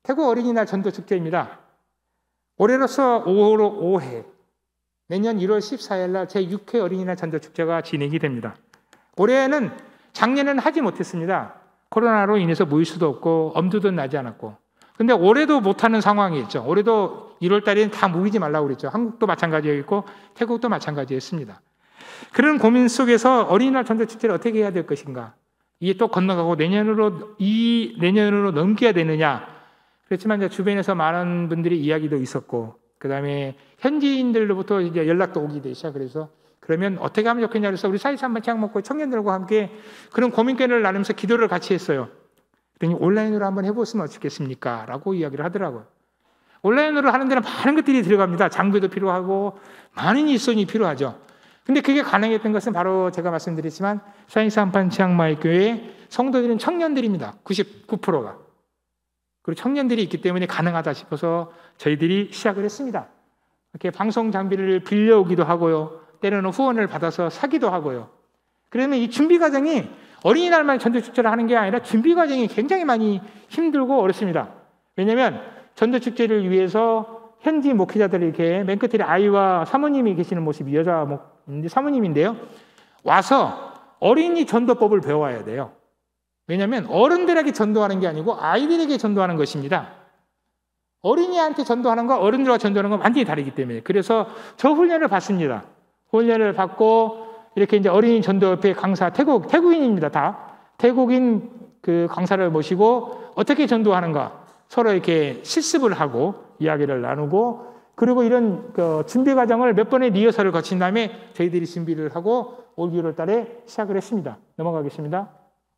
태국 어린이날 전도 축제입니다. 올해로서 5회, 내년 1월 14일 날 제6회 어린이날 전도 축제가 진행이 됩니다. 올해는 작년에는 하지 못했습니다. 코로나로 인해서 모일 수도 없고 엄두도 나지 않았고. 근데 올해도 못하는 상황이었죠. 올해도 1월 달에는 다 모이지 말라고 그랬죠. 한국도 마찬가지였고 태국도 마찬가지였습니다. 그런 고민 속에서 어린이날 전도 축제를 어떻게 해야 될 것인가? 이게 또 건너가고 내년으로 넘겨야 되느냐? 그렇지만 이제 주변에서 많은 분들이 이야기도 있었고, 그 다음에 현지인들로부터 이제 연락도 오게 되시죠. 그래서 그러면 어떻게 하면 좋겠냐 그래서 우리 사이사 한번 쫙 먹고 청년들과 함께 그런 고민권을 나누면서 기도를 같이 했어요. 그랬더니 온라인으로 한번 해보시면 어떻겠습니까? 라고 이야기를 하더라고요. 온라인으로 하는 데는 많은 것들이 들어갑니다. 장비도 필요하고 많은 일손이 필요하죠. 근데 그게 가능했던 것은 바로 제가 말씀드렸지만 사이사 한판 치앙마이 교회 성도들은 청년들입니다. 99%가. 그리고 청년들이 있기 때문에 가능하다 싶어서 저희들이 시작을 했습니다. 이렇게 방송 장비를 빌려오기도 하고요. 때로는 후원을 받아서 사기도 하고요. 그러면 이 준비 과정이 어린이날만 전도축제를 하는 게 아니라 준비 과정이 굉장히 많이 힘들고 어렵습니다. 왜냐하면 전도축제를 위해서 현지 목회자들이 이렇게 맨 끝에 아이와 사모님이 계시는 모습이 여자 사모님인데요. 와서 어린이 전도법을 배워야 돼요. 왜냐하면 어른들에게 전도하는 게 아니고 아이들에게 전도하는 것입니다. 어린이한테 전도하는 거 어른들과 전도하는 건 완전히 다르기 때문에 그래서 저 훈련을 받습니다. 훈련을 받고 이렇게 이제 어린이 전도협회 강사 태국인입니다. 다 태국인 그 강사를 모시고 어떻게 전도하는가 서로 이렇게 실습을 하고 이야기를 나누고 그리고 이런 그 준비 과정을 몇 번의 리허설을 거친 다음에 저희들이 준비를 하고 올 1월 달에 시작을 했습니다. 넘어가겠습니다.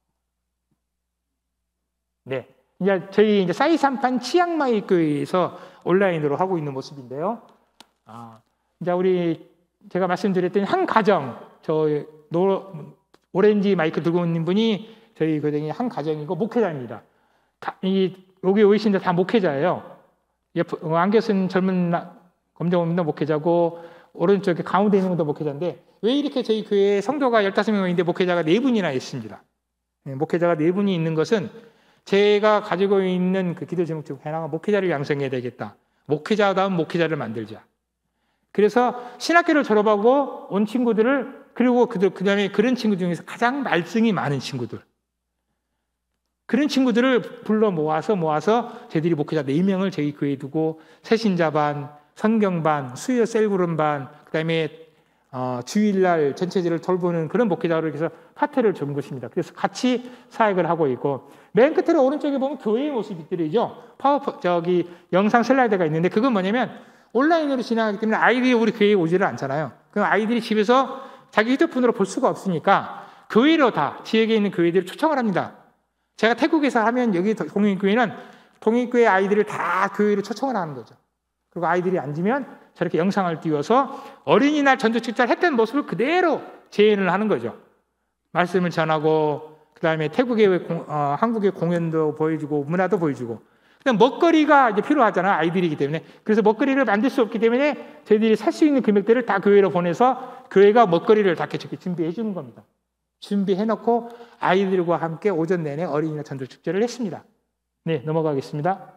네, 저희 이제 사이산판 치앙마이 교회에서 온라인으로 하고 있는 모습인데요. 이제 제가 말씀드렸더니 한 가정, 오렌지 마이크 들고 있는 분이 저희 교회의 한 가정이고 목회자입니다. 여기 오신 데 다 목회자예요. 안경 쓴 젊은 검정입니다. 목회자고 오른쪽에 가운데 있는 분도 목회자인데 왜 이렇게 저희 교회에 성도가 15명인데 목회자가 4분이나 있습니다. 목회자가 4분이 있는 것은 제가 가지고 있는 그 기도 제목 중 하나가 목회자를 양성해야 되겠다. 목회자다운 목회자를 만들자. 그래서 신학교를 졸업하고 온 친구들을 그리고 그 다음에 그런 친구 중에서 가장 말썽이 많은 친구들 그런 친구들을 불러 모아서 저희들이 목회자 4명을 저희 교회에 두고 새신자반, 성경반, 수요 셀그룹반 그 다음에 주일날 전체제를 돌보는 그런 목회자로 해서 파트를 준 것입니다. 그래서 같이 사역을 하고 있고 맨 끝에 오른쪽에 보면 교회의 모습이 들이죠. 영상 슬라이드가 있는데 그건 뭐냐면 온라인으로 진행하기 때문에 아이들이 우리 교회에 오지를 않잖아요. 그럼 아이들이 집에서 자기 휴대폰으로 볼 수가 없으니까 교회로 다 지역에 있는 교회들을 초청을 합니다. 제가 태국에서 하면 여기 동행교회는 동행교회 아이들을 다 교회로 초청을 하는 거죠. 그리고 아이들이 앉으면 저렇게 영상을 띄워서 어린이날 전도축제를 했던 모습을 그대로 재현을 하는 거죠. 말씀을 전하고 그 다음에 한국의 공연도 보여주고 문화도 보여주고 그다음 먹거리가 이제 필요하잖아요. 아이들이기 때문에. 그래서 먹거리를 만들 수 없기 때문에 저희들이 살 수 있는 금액들을 다 교회로 보내서 교회가 먹거리를 다 준비해 주는 겁니다. 준비해놓고 아이들과 함께 오전 내내 어린이날 전도축제를 했습니다. 네, 넘어가겠습니다.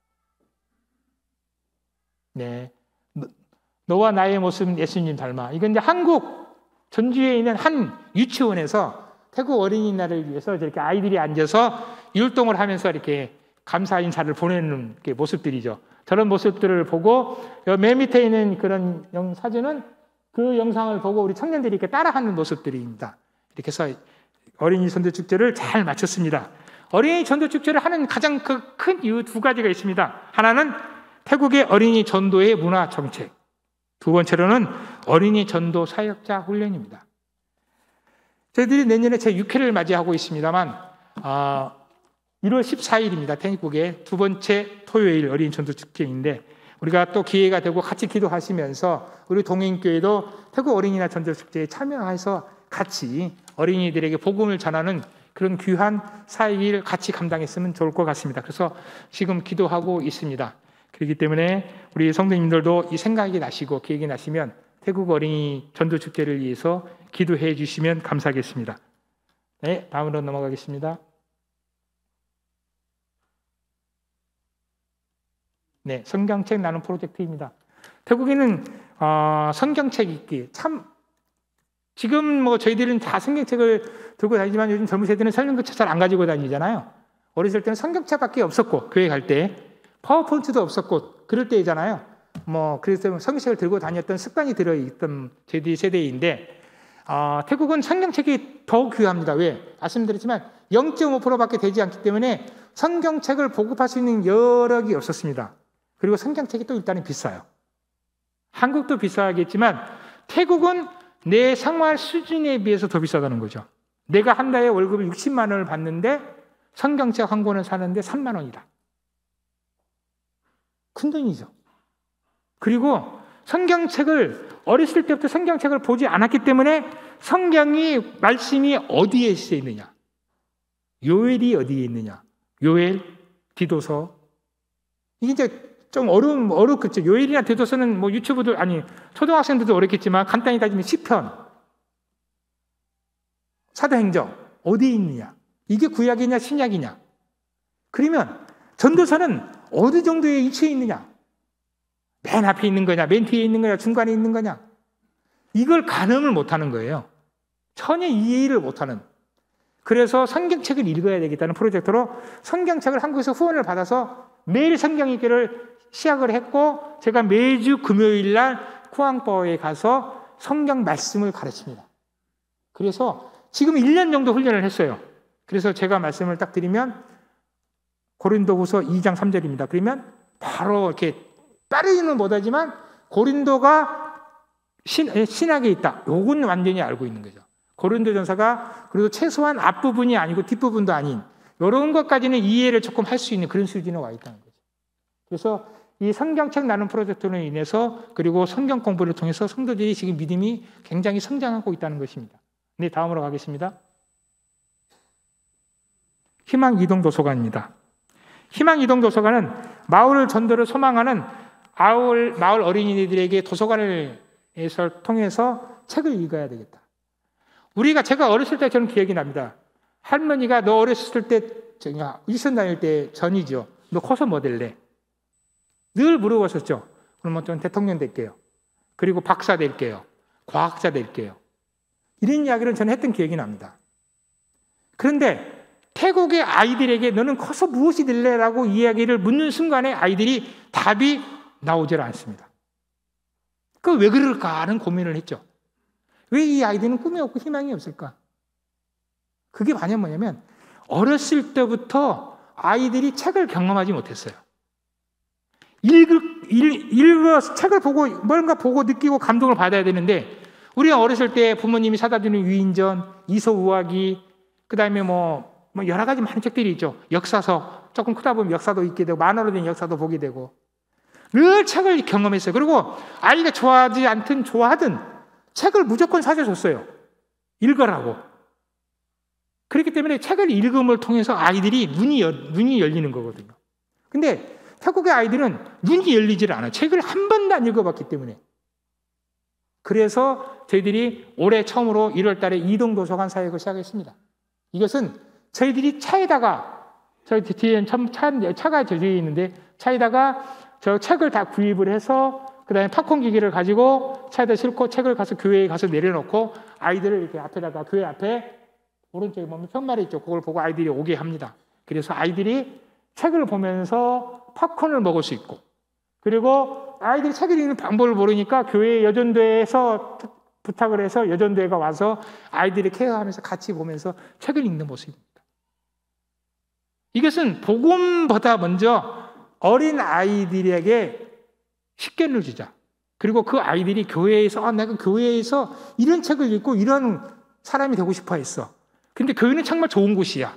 네, 너와 나의 모습은 예수님 닮아. 이건 이제 한국 전주에 있는 한 유치원에서 태국 어린이날을 위해서 이렇게 아이들이 앉아서 율동을 하면서 이렇게 감사 인사를 보내는 모습들이죠. 저런 모습들을 보고 맨 밑에 있는 그런 사진은 그 영상을 보고 우리 청년들이 이렇게 따라하는 모습들입니다. 이렇게 해서 어린이 전도축제를 잘 마쳤습니다. 어린이 전도축제를 하는 가장 큰 이유 2가지가 있습니다. 하나는 태국의 어린이 전도의 문화 정책, 2번째로는 어린이 전도 사역자 훈련입니다. 저희들이 내년에 제6회를 맞이하고 있습니다만 1월 14일입니다. 태국의 2번째 토요일 어린이 전도축제인데 우리가 또 기회가 되고 같이 기도하시면서 우리 동행교회도 태국 어린이날 전도축제에 참여해서 같이 어린이들에게 복음을 전하는 그런 귀한 사역을 같이 감당했으면 좋을 것 같습니다. 그래서 지금 기도하고 있습니다. 그렇기 때문에 우리 성도님들도 이 생각이 나시고 계획이 나시면 태국 어린이 전도축제를 위해서 기도해 주시면 감사하겠습니다. 네, 다음으로 넘어가겠습니다. 네, 성경책 나눔 프로젝트입니다. 태국에는 성경책 읽기 참 지금 뭐 저희들은 다 성경책을 들고 다니지만 요즘 젊은 세대는 성경책 잘 안 가지고 다니잖아요. 어렸을 때는 성경책밖에 없었고 교회 갈 때 파워포인트도 없었고 그럴 때잖아요. 뭐 그래서 성경책을 들고 다녔던 습관이 들어있던 저희 세대인데 태국은 성경책이 더 귀합니다. 왜? 말씀드렸지만 0.5%밖에 되지 않기 때문에 성경책을 보급할 수 있는 여력이 없었습니다. 그리고 성경책이 또 일단은 비싸요. 한국도 비싸겠지만 태국은 내 생활 수준에 비해서 더 비싸다는 거죠. 내가 한 달에 월급을 60만 원을 받는데 성경책 한 권을 사는데 3만 원이다. 큰 돈이죠. 그리고 성경책을 어렸을 때부터 성경책을 보지 않았기 때문에 성경이 말씀이 어디에 쓰여 있느냐, 요엘이 어디에 있느냐, 요엘, 디도서 이게 이제 좀 어렵겠죠. 요엘이나 디도서는 뭐 유튜브도 아니 초등학생들도 어렵겠지만 간단히 따지면 시편, 사도행전 어디에 있느냐, 이게 구약이냐 신약이냐. 그러면 전도서는 어느 정도에 위치해 있느냐, 맨 앞에 있는 거냐, 맨 뒤에 있는 거냐, 중간에 있는 거냐, 이걸 가늠을 못하는 거예요. 전혀 이해를 못하는. 그래서 성경책을 읽어야 되겠다는 프로젝트로 성경책을 한국에서 후원을 받아서 매일 성경 읽기를 시작을 했고, 제가 매주 금요일 날 쿠앙버에 가서 성경 말씀을 가르칩니다. 그래서 지금 1년 정도 훈련을 했어요. 그래서 제가 말씀을 딱 드리면 고린도후서 2장 3절입니다. 그러면 바로 이렇게 빠르지는 못하지만 고린도가 신약에 있다. 요건 완전히 알고 있는 거죠. 고린도전서가 그래도 최소한 앞부분이 아니고 뒷부분도 아닌 이런 것까지는 이해를 조금 할 수 있는 그런 수준에 와 있다는 거죠. 그래서 이 성경책 나눔 프로젝트로 인해서 그리고 성경 공부를 통해서 성도들이 지금 믿음이 굉장히 성장하고 있다는 것입니다. 네, 다음으로 가겠습니다. 희망이동도서관입니다. 희망이동도서관은 마을 전도를 소망하는 마을 어린이들에게 도서관을 통해서 책을 읽어야 되겠다. 제가 어렸을 때 저는 기억이 납니다. 할머니가 너 어렸을 때 유치원 다닐 때 전이죠. 너 커서 뭐 될래? 늘 물어봤었죠. 그러면 저는 대통령 될게요. 그리고 박사 될게요. 과학자 될게요. 이런 이야기를 저는 했던 기억이 납니다. 그런데 태국의 아이들에게 너는 커서 무엇이 될래? 라고 이야기를 묻는 순간에 아이들이 답이 나오질 않습니다. 그 왜 그럴까 하는 고민을 했죠. 왜 이 아이들은 꿈이 없고 희망이 없을까? 그게 뭐냐면 어렸을 때부터 아이들이 책을 경험하지 못했어요. 읽어서 책을 보고 뭔가 보고 느끼고 감동을 받아야 되는데 우리가 어렸을 때 부모님이 사다 주는 위인전, 이소우화기, 그 다음에 뭐 여러 가지 많은 책들이 있죠. 역사서, 조금 크다 보면 역사도 읽게 되고 만화로 된 역사도 보게 되고 늘 책을 경험했어요. 그리고 아이가 좋아하지 않든 좋아하든 책을 무조건 사줘줬어요. 읽으라고. 그렇기 때문에 책을 읽음을 통해서 아이들이 눈이 열리는 거거든요. 근데 태국의 아이들은 눈이 열리질 않아요. 책을 한 번도 안 읽어봤기 때문에. 그래서 저희들이 올해 처음으로 1월 달에 이동도서관 사역을 시작했습니다. 이것은 저희들이 차에다가, 저희 뒤에 차가 뒤에 있는데 차에다가 저 책을 다 구입을 해서 그 다음에 팝콘 기기를 가지고 차에다 싣고 책을 가서 교회에 가서 내려놓고 아이들을 이렇게 앞에다가 교회 앞에 오른쪽에 보면 편말이 있죠. 그걸 보고 아이들이 오게 합니다. 그래서 아이들이 책을 보면서 팝콘을 먹을 수 있고 그리고 아이들이 책을 읽는 방법을 모르니까 교회 여전대에서 부탁을 해서 여전대가 와서 아이들이 케어하면서 같이 보면서 책을 읽는 모습입니다. 이것은 복음보다 먼저 어린 아이들에게 식견을 주자. 그리고 그 아이들이 교회에서 내가 교회에서 이런 책을 읽고 이런 사람이 되고 싶어 했어. 근데 교회는 정말 좋은 곳이야.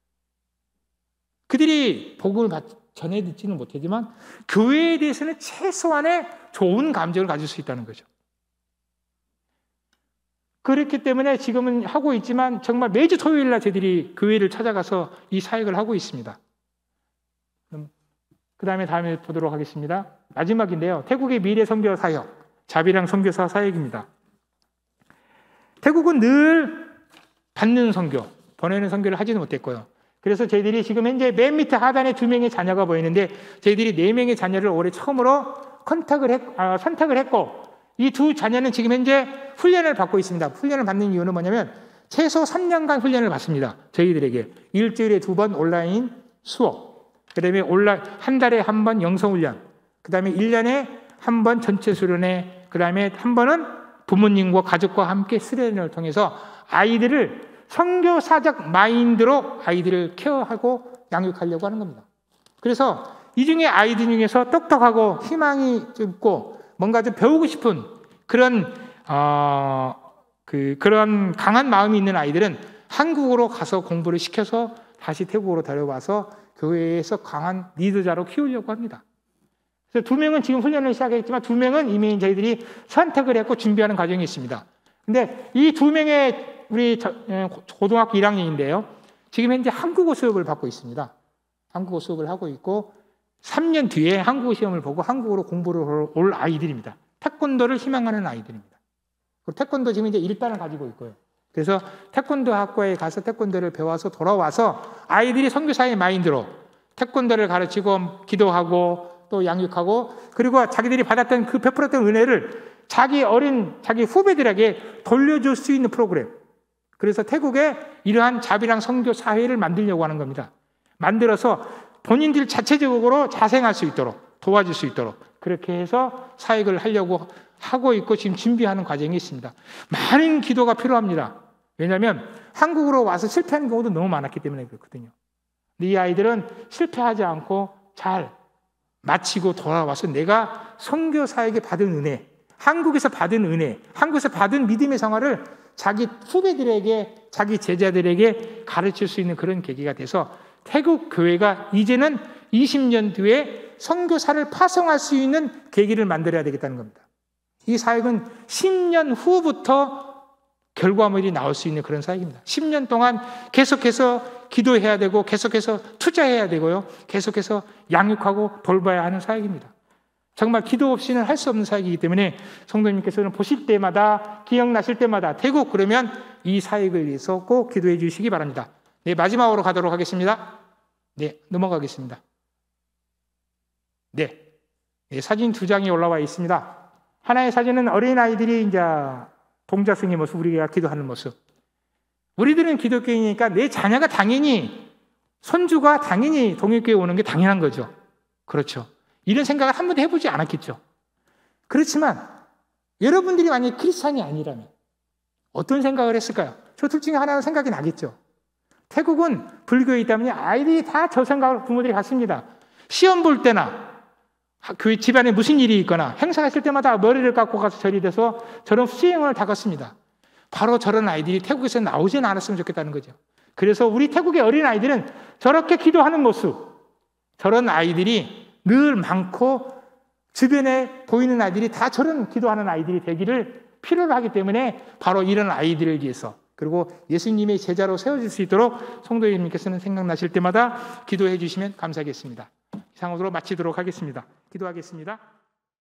그들이 복음을 전해 듣지는 못하지만 교회에 대해서는 최소한의 좋은 감정을 가질 수 있다는 거죠. 그렇기 때문에 지금은 하고 있지만 정말 매주 토요일 날 저희들이 교회를 찾아가서 이 사역을 하고 있습니다. 그 다음에 보도록 하겠습니다. 마지막인데요. 태국의 미래 선교 사역, 자비랑 선교사 사역입니다. 태국은 늘 받는 선교, 보내는 선교를 하지는 못했고요. 그래서 저희들이 지금 현재 맨 밑에 하단에 2명의 자녀가 보이는데 저희들이 4명의 자녀를 올해 처음으로 선택을 했고 이 2 자녀는 지금 현재 훈련을 받고 있습니다. 훈련을 받는 이유는 뭐냐면 최소 3년간 훈련을 받습니다. 저희들에게 일주일에 2번 온라인 수업, 그 다음에 한 달에 1번 영성훈련, 그 다음에 1년에 1번 전체 수련회, 그 다음에 1번은 부모님과 가족과 함께 수련을 통해서 아이들을 선교사적 마인드로 아이들을 케어하고 양육하려고 하는 겁니다. 그래서 이 중에 아이들 중에서 똑똑하고 희망이 있고 뭔가 좀 배우고 싶은 그런 그런 강한 마음이 있는 아이들은 한국으로 가서 공부를 시켜서 다시 태국으로 데려와서 교회에서 강한 리더자로 키우려고 합니다. 그래서 2명은 지금 훈련을 시작했지만 2명은 이미 저희들이 선택을 했고 준비하는 과정이 있습니다. 근데 이 2명의 우리 고등학교 1학년인데요. 지금 현재 한국어 수업을 받고 있습니다. 한국어 수업을 하고 있고 3년 뒤에 한국어 시험을 보고 한국어로 공부를 올 아이들입니다. 태권도를 희망하는 아이들입니다. 태권도 지금 이제 1단을 가지고 있고요. 그래서 태권도 학과에 가서 태권도를 배워서 돌아와서 아이들이 선교사의 마인드로 태권도를 가르치고 기도하고 또 양육하고 그리고 자기들이 받았던 그 베풀었던 은혜를 자기 후배들에게 돌려줄 수 있는 프로그램. 그래서 태국에 이러한 자비랑 선교 사회를 만들려고 하는 겁니다. 만들어서 본인들 자체적으로 자생할 수 있도록 도와줄 수 있도록 그렇게 해서 사역을 하려고 하고 있고 지금 준비하는 과정이 있습니다. 많은 기도가 필요합니다. 왜냐하면 한국으로 와서 실패하는 경우도 너무 많았기 때문에 그렇거든요. 이 아이들은 실패하지 않고 잘 마치고 돌아와서 내가 선교사에게 받은 은혜, 한국에서 받은 은혜, 한국에서 받은 믿음의 생활을 자기 후배들에게, 자기 제자들에게 가르칠 수 있는 그런 계기가 돼서 태국 교회가 이제는 20년 뒤에 선교사를 파송할 수 있는 계기를 만들어야 되겠다는 겁니다. 이 사역은 10년 후부터 결과물이 나올 수 있는 그런 사역입니다. 10년 동안 계속해서 기도해야 되고 계속해서 투자해야 되고요. 계속해서 양육하고 돌봐야 하는 사역입니다. 정말 기도 없이는 할 수 없는 사역이기 때문에 성도님께서는 보실 때마다 기억나실 때마다 태국 그러면 이 사역을 위해서 꼭 기도해 주시기 바랍니다. 네, 마지막으로 가도록 하겠습니다. 네, 넘어가겠습니다. 네, 사진 2장이 올라와 있습니다. 하나의 사진은 어린아이들이 이제 동자승의 모습, 우리가 기도하는 모습. 우리들은 기독교인이니까 내 자녀가 당연히, 손주가 당연히 동일교회 오는 게 당연한 거죠. 그렇죠. 이런 생각을 한 번도 해보지 않았겠죠. 그렇지만 여러분들이 만약에 크리스찬이 아니라면 어떤 생각을 했을까요? 저 둘 중에 하나는 생각이 나겠죠. 태국은 불교에 있다 보니 아이들이 다 저 생각을 부모들이 갖습니다. 시험 볼 때나 그 집안에 무슨 일이 있거나 행사가 있을 때마다 머리를 깎고 가서 절이 돼서 저런 수행을 다 걷습니다. 바로 저런 아이들이 태국에서 나오지는 않았으면 좋겠다는 거죠. 그래서 우리 태국의 어린 아이들은 저렇게 기도하는 모습, 저런 아이들이 늘 많고 주변에 보이는 아이들이 다 저런 기도하는 아이들이 되기를 필요로 하기 때문에 바로 이런 아이들을 위해서 그리고 예수님의 제자로 세워질 수 있도록 성도님께서는 생각나실 때마다 기도해 주시면 감사하겠습니다. 이상으로 마치도록 하겠습니다. 기도하겠습니다.